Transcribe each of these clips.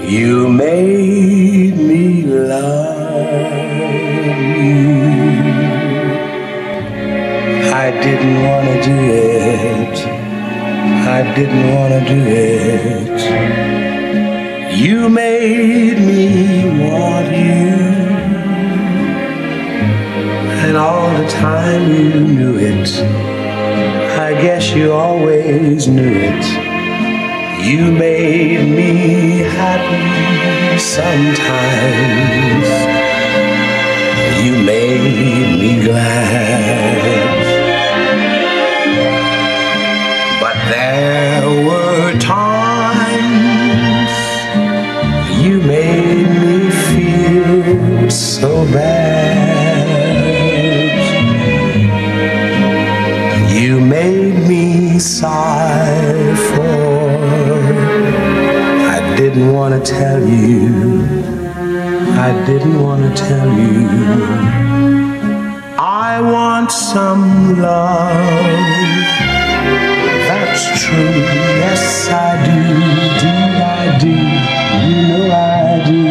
You made me love you. I didn't want to do it. I didn't want to do it. You made me want you. And all the time you knew it. I guess you always knew it. You made me happy sometimes. You made me glad. But there were times you made me feel so bad. You made me sigh for I didn't want to tell you. I didn't want to tell you. I want some love. That's true. Yes, I do. Do I do? You know I do.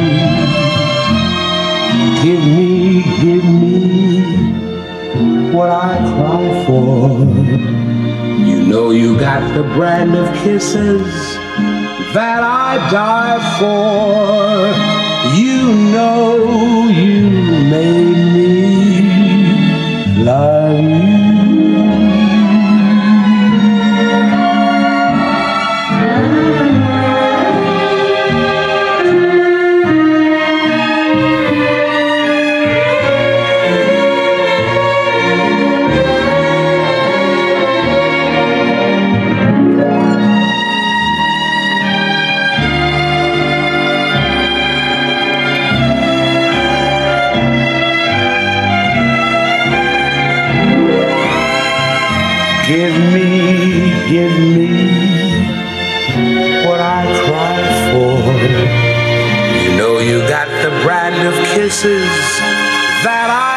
Give me what I cry for. You know you got the brand of kisses that I die for. You know you made me love you. Give me what I cry for. You know you got the brand of kisses that I